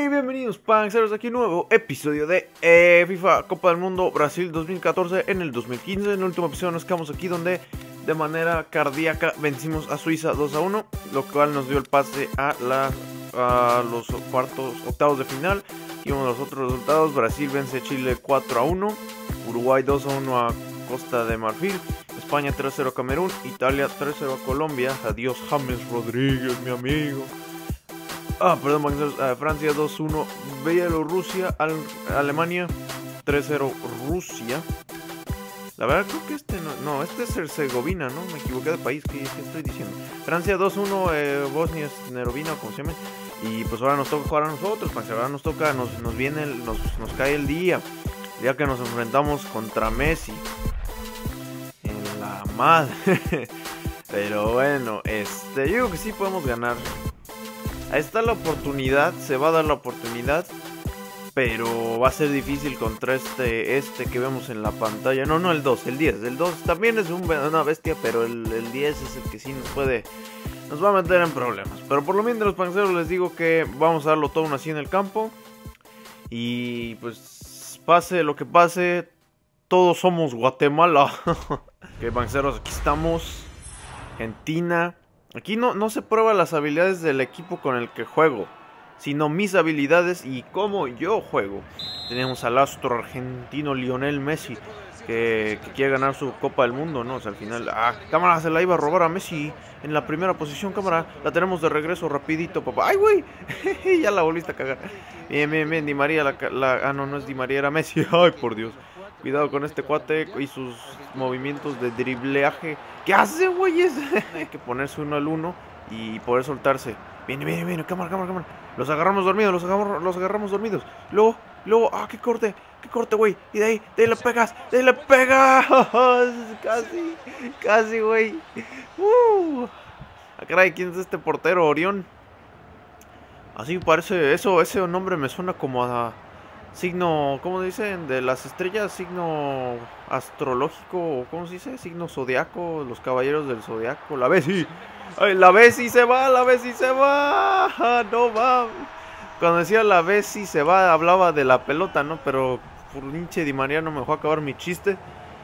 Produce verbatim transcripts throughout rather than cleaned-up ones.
Hey, bienvenidos Panceros, aquí un nuevo episodio de eh, FIFA Copa del Mundo Brasil dos mil catorce en el dos mil quince. En el último episodio nos quedamos aquí donde de manera cardíaca vencimos a Suiza dos a uno, lo cual nos dio el pase a, la, a los cuartos, octavos de final. Y uno de los otros resultados: Brasil vence a Chile cuatro a uno, Uruguay dos a uno a Costa de Marfil, España tres a cero a Camerún, Italia tres a cero a Colombia. Adiós James Rodríguez, mi amigo. Ah, perdón, uh, Francia dos a uno, Bielorrusia, Al Alemania tres a cero Rusia. La verdad creo que este no, no, este es Herzegovina, ¿no? Me equivoqué de país, ¿qué, qué estoy diciendo? Francia dos a uno, eh, Bosnia Herzegovina, como se llama. Y pues ahora nos toca jugar a nosotros, pues ahora nos toca, nos, nos viene, el, nos, nos cae el día. El día que nos enfrentamos contra Messi. En la madre. Pero bueno, este, yo digo que sí podemos ganar. Ahí está la oportunidad, se va a dar la oportunidad, pero va a ser difícil contra este este que vemos en la pantalla. No, no, el dos, el diez. El dos también es un, una bestia, pero el, el diez es el que sí nos puede, nos va a meter en problemas. Pero por lo menos de los panceros les digo que vamos a darlo todo aún así en el campo. Y pues pase lo que pase, todos somos Guatemala. Ok, panceros, aquí estamos. Argentina. Aquí no, no se prueban las habilidades del equipo con el que juego, sino mis habilidades y cómo yo juego. Tenemos al astro argentino Lionel Messi, que, que quiere ganar su Copa del Mundo, ¿no? O sea, al final, ah, cámara, se la iba a robar a Messi en la primera posición, cámara. La tenemos de regreso rapidito, papá. ¡Ay, güey! Ya la volviste a cagar. Bien, bien, bien, Di María, la, la, ah, no, no es Di María, era Messi. ¡Ay, por Dios! Cuidado con este cuate y sus movimientos de dribleaje. ¿Qué hace, güeyes? Hay que ponerse uno al uno y poder soltarse. Viene, viene, viene, cámara, cámara, cámara. Los agarramos dormidos, los agarramos, los agarramos dormidos. Luego, luego, ah, qué corte, qué corte, güey. Y de ahí, de ahí le pegas, de ahí le pegas. Casi, casi, güey. Uh. Ah, caray, ¿quién es este portero? Orión. Así parece, eso, ese nombre me suena como a signo, ¿cómo dicen? De las estrellas, signo astrológico, ¿cómo se dice? Signo zodiaco, los caballeros del zodiaco, la Bessie. Ay, la Bessie se va, la Bessie se va, no va. Cuando decía la Bessie se va, hablaba de la pelota, ¿no? Pero por hinche Di María no me dejó acabar mi chiste.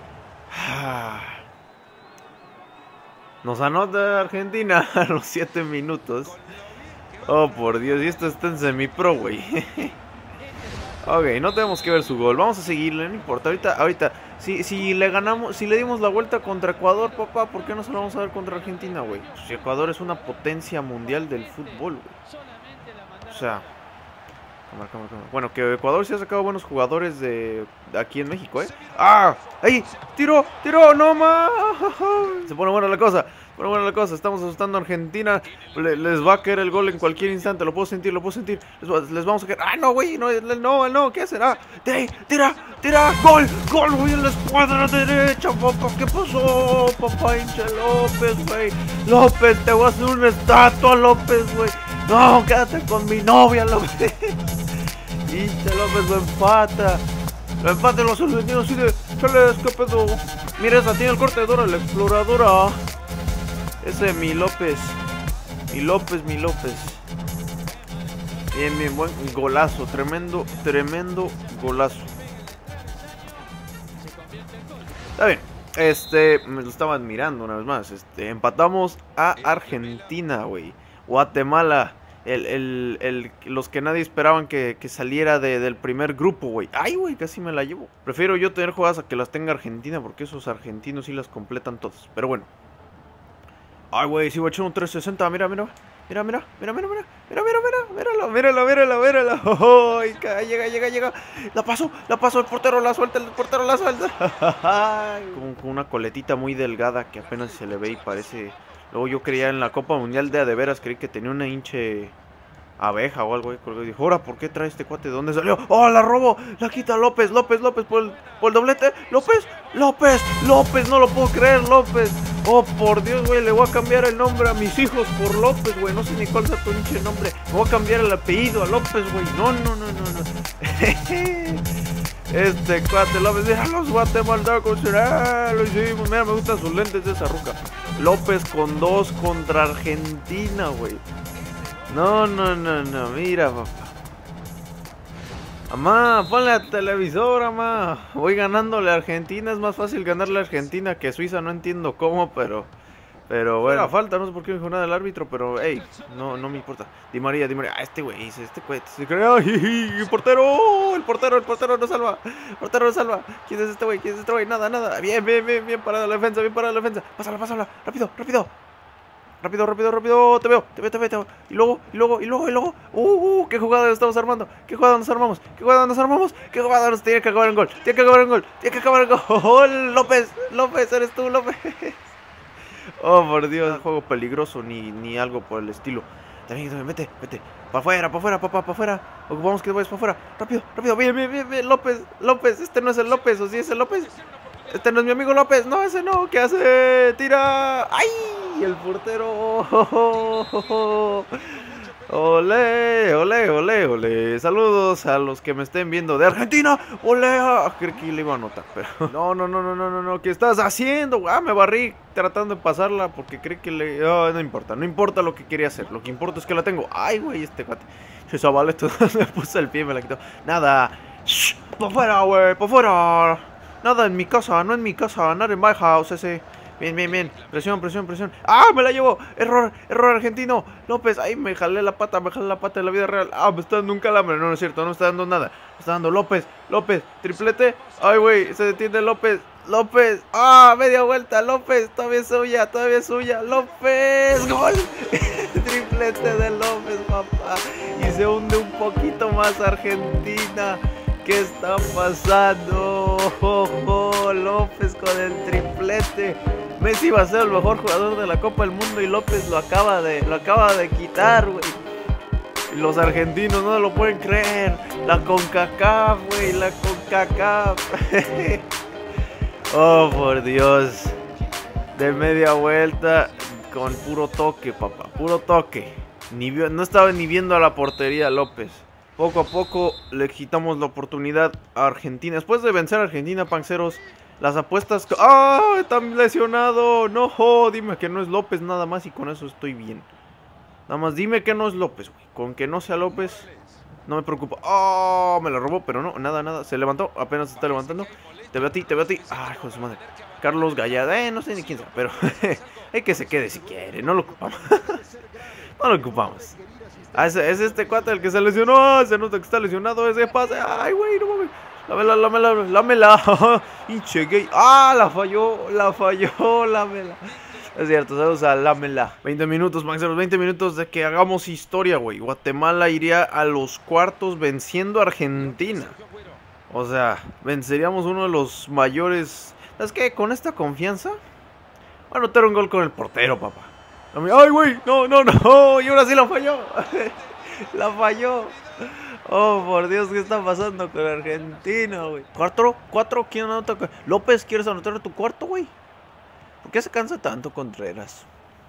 Nos anota Argentina a los siete minutos. Oh, por Dios, y esto está en semi-pro, güey. Ok, no tenemos que ver su gol, vamos a seguirle, no importa, ahorita, ahorita, si, si le ganamos, si le dimos la vuelta contra Ecuador, papá, ¿por qué no se lo vamos a ver contra Argentina, güey? Pues Ecuador es una potencia mundial del fútbol, güey. O sea, cámara, cámara, cámara. Bueno, que Ecuador sí ha sacado buenos jugadores de, de aquí en México, ¿eh? ¡Ah! ¡Ahí! ¡Tiró! ¡Tiró! ¡No más! Se pone buena la cosa. Bueno, bueno, la cosa, estamos asustando a Argentina. Le, les va a caer el gol en cualquier instante. Lo puedo sentir, lo puedo sentir. Les, les vamos a caer. ¡Ah, no, güey! No, no, no, ¿qué hacen? ¡Ah! ¡Tira! ¡Tira! ¡Tira! ¡Gol! ¡Gol, güey! En la escuadra derecha, papá. ¿Qué pasó, papá? Hincha López, güey. López, te voy a hacer una estatua, López, güey. No, quédate con mi novia, López. Hincha López, lo empata. Lo empata los argentinos así de... ¡Chales, qué pedo! Mira, esa tiene el corte de Dora, la exploradora. Ese mi López, mi López, mi López. Bien, bien, buen golazo, tremendo, tremendo golazo. Está bien, este, me lo estaba admirando una vez más. Este, empatamos a Argentina, güey. Guatemala, el, el, el, los que nadie esperaban que, que saliera de, del primer grupo, güey. Ay, güey, casi me la llevo. Prefiero yo tener jugadas a que las tenga Argentina, porque esos argentinos sí las completan todas. Pero bueno. Ay, güey, si voy a echar un trescientos sesenta, mira, mira, mira, mira, mira, mira, mira, mira, mira, mira, míralo, míralo, míralo, míralo. Oh, llega, llega, llega. La pasó, la pasó, el portero la suelta, el portero la suelta. Como con una coletita muy delgada que apenas se le ve y parece. Luego yo creía en la Copa Mundial de a de veras, creí que tenía una hinche abeja o algo, y dijo, ahora, ¿por qué trae este cuate? ¿De dónde salió? ¡Oh, la robó! La quita López, López, López, por el, por el doblete. ¡López! ¡López! ¡López! No lo puedo creer, López. Oh, por Dios, güey, le voy a cambiar el nombre a mis hijos por López, güey. No sé ni cuál sea tu pinche nombre. Me voy a cambiar el apellido a López, güey. No, no, no, no, no. Este cuate López, mira los guatemaltecos, ah, lo hicimos. Mira, me gustan sus lentes de esa ruca. López con dos contra Argentina, güey. No, no, no, no, mira, papá. Mamá, ponle a televisor, mamá. Voy ganándole a Argentina. Es más fácil ganarle a Argentina que a Suiza. No entiendo cómo, pero... Pero bueno, falta, no sé por qué me dijo nada el árbitro, pero hey, no, no me importa. Di María, Di María, ah, este güey, este güey, se cree, ay, el portero, el portero, el portero no salva, el portero no salva. ¿Quién es este güey? ¿Quién es este güey? Nada, nada, bien, bien, bien, bien parada la defensa, bien parada la defensa. Pásala, pásala, rápido, rápido. Rápido, rápido, rápido, te veo, te veo, te veo, te veo. Y luego, y luego, y luego, y luego. Uh, uh, qué jugada estamos armando. ¿Qué jugada nos armamos? ¿Qué jugada nos armamos? ¿Qué jugada nos tiene que acabar en gol? Tiene que acabar en gol, tiene que acabar en gol. López, López, eres tú, López. Oh, por Dios, juego peligroso, ni, ni algo por el estilo. También, vete, vete. Para afuera, para afuera, papá, para afuera. Ocupamos que vayas para afuera. Rápido, rápido, bien, bien, bien, bien. López, López, este no es el López, o sí es el López. Este no es mi amigo López, no, ese no, ¿qué hace? Tira. ¡Ay! El portero. Ole, ole, ole, ole. Saludos a los que me estén viendo de Argentina. Ole, creo que le iba a anotar, pero no, no, no, no, no, no, no. ¿Qué estás haciendo? Ah, me barrí tratando de pasarla porque cree que le... Oh, no importa, no importa lo que quería hacer. Lo que importa es que la tengo. Ay, güey, este cuate. Eso vale, esto me puse el pie y me la quitó. Nada. Shh, por fuera, güey, por fuera. Nada en mi casa, no en mi casa, nada en my house ese. Bien, bien, bien. Presión, presión, presión. ¡Ah! Me la llevo. Error, error argentino. López, ay, me jalé la pata, me jalé la pata de la vida real. Ah, me está dando un calambre. No, no es cierto, no me está dando nada. Me está dando López, López, triplete. Ay, güey, se detiene López. López. Ah, media vuelta. López, todavía es suya, todavía es suya. López, gol. Triplete de López, papá. Y se hunde un poquito más Argentina. ¿Qué está pasando? Oh, oh, López con el triplete. Messi va a ser el mejor jugador de la Copa del Mundo y López lo acaba de, lo acaba de quitar, güey. Los argentinos no lo pueden creer. La CONCACAF, güey, la CONCACAF. Oh, por Dios. De media vuelta con puro toque, papá, puro toque. Ni vio, no estaba ni viendo a la portería López. Poco a poco le quitamos la oportunidad a Argentina. Después de vencer a Argentina, panceros, las apuestas... ¡Ah! ¡Está lesionado! ¡No! Oh, dime que no es López nada más y con eso estoy bien. Nada más dime que no es López, güey. Con que no sea López, no me preocupa. ¡Oh! Me la robó, pero no, nada, nada. Se levantó, apenas se está levantando. Te veo a ti, te veo a ti. ¡Ay, hijo de su madre! Carlos Gallardo, eh, no sé ni quién sea, pero hay que se quede si quiere. No lo ocupamos. No lo ocupamos. Ah, es, es este cuate el que se lesionó. Se nota que está lesionado. Ese pase. Ay, güey, no mames. Lámela, lámela, lámela. Hinche gay. Ah, la falló, la falló, lámela. Es cierto, saludos a lámela. veinte minutos, Maxeros, veinte minutos de que hagamos historia, güey. Guatemala iría a los cuartos venciendo a Argentina. O sea, venceríamos uno de los mayores. ¿Sabes qué? Con esta confianza va a anotar un gol con el portero, papá. ¡Ay, güey! No, no, no. Y ahora sí la falló. La falló. Oh, por Dios, ¿qué está pasando con Argentina, güey? ¿Cuatro? ¿Cuatro? ¿Quién anota? López, ¿quieres anotar tu cuarto, güey? ¿Por qué se cansa tanto Contreras?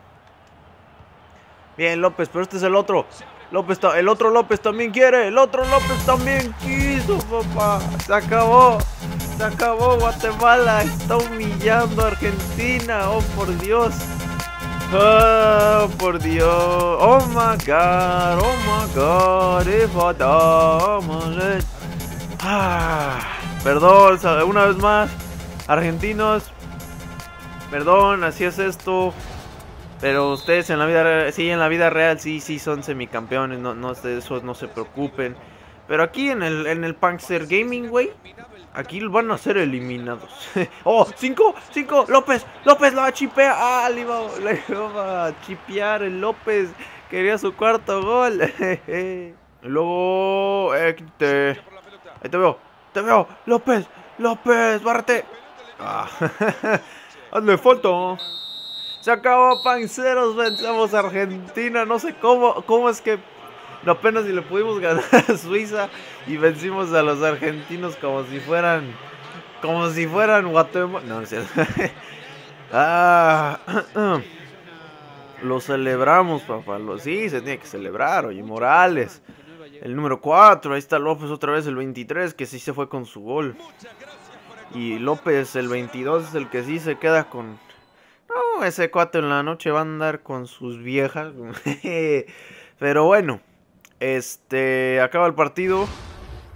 Bien, López, pero este es el otro. López, el otro López también quiere. El otro López también quiso, papá. Se acabó. Se acabó, Guatemala. Está humillando a Argentina. Oh, por Dios. Oh, por Dios. Oh my God. Oh my God. If I die, ah, perdón, una vez más. Argentinos. Perdón, así es esto. Pero ustedes en la vida real, sí, en la vida real, sí, sí, son semicampeones. No, no, de eso no se preocupen. Pero aquí en el, en el Panzer Gaming, güey, aquí van a ser eliminados. Oh, cinco, cinco, López, López la chipea. Ah, le iba, le iba a chipear el López. Quería su cuarto gol. Y luego, eh, te, ahí te veo, te veo, López, López, bárrate. Ah, hazle falta. Se acabó, panceros, vencemos a Argentina. No sé cómo, cómo es que no, apenas si le pudimos ganar a Suiza y vencimos a los argentinos como si fueran, como si fueran Guatemala. No, no es cierto. Ah, lo celebramos, papá. Lo, sí, se tiene que celebrar. Oye, Morales, el número cuatro. Ahí está López otra vez, el veintitrés, que sí se fue con su gol. Y López, el veintidós, es el que sí se queda con... No, ese cuate en la noche va a andar con sus viejas. Pero bueno, este, acaba el partido.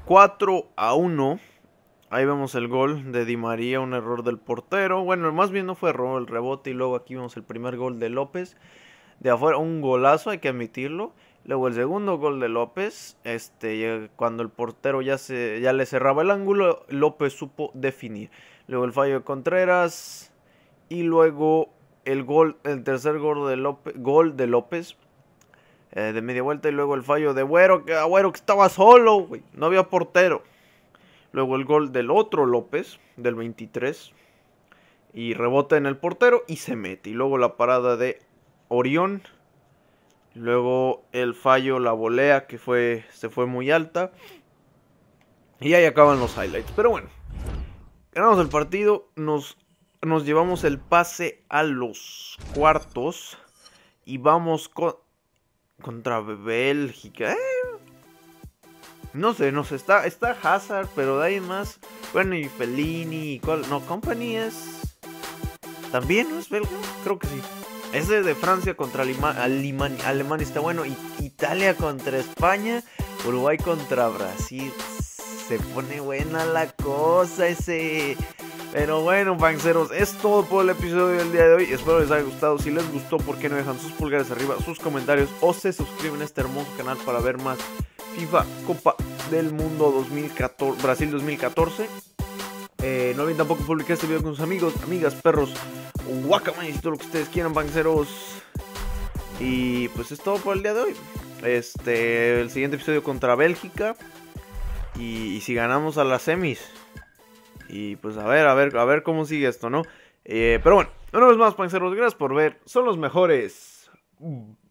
cuatro a uno. Ahí vemos el gol de Di María, un error del portero. Bueno, más bien no fue error, el rebote. Y luego aquí vemos el primer gol de López. De afuera, un golazo, hay que admitirlo. Luego el segundo gol de López. Este, cuando el portero ya, se, ya le cerraba el ángulo, López supo definir. Luego el fallo de Contreras. Y luego el gol, el tercer gol de López. Gol de López. Eh, de media vuelta. Y luego el fallo de Agüero, que Agüero que estaba solo, güey. No había portero. Luego el gol del otro López, del veintitrés. Y rebota en el portero y se mete. Y luego la parada de Orión. Luego el fallo, la volea que fue, se fue muy alta. Y ahí acaban los highlights. Pero bueno, ganamos el partido. Nos, nos llevamos el pase a los cuartos. Y vamos con, contra Bélgica. ¿Eh? No sé, no sé, está, está Hazard, pero de ahí más. Bueno, y Fellini, y cuál, no, Company es. ¿También no es belga? Creo que sí. Ese de Francia contra Alima, Alima, Alemania está bueno. Y, Italia contra España. Uruguay contra Brasil. Se pone buena la cosa ese. Pero bueno, panceros, es todo por el episodio del día de hoy. Espero les haya gustado. Si les gustó, ¿por qué no dejan sus pulgares arriba, sus comentarios o se suscriben a este hermoso canal para ver más FIFA Copa del Mundo dos mil catorce, Brasil dos mil catorce? Eh, no olviden tampoco publicar este video con sus amigos, amigas, perros, guacamayas y todo lo que ustedes quieran, panceros. Y pues es todo por el día de hoy. Este, el siguiente episodio contra Bélgica. Y, y si ganamos a las semis. Y pues a ver, a ver, a ver cómo sigue esto, ¿no? Eh, pero bueno, una vez más, panceros, gracias por ver. Son los mejores.